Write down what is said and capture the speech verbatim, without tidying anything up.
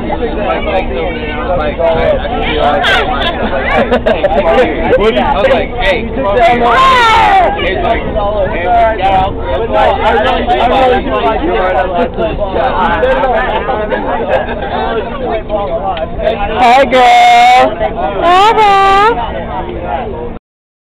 my legs over there. I was like, I, I can feel like, I was like, hey, hey, come on here. I was like, hey, come on here. He's like, hey, we got out. I really, I really feel like you're right on that shot. Hey, girl. Hey, girl.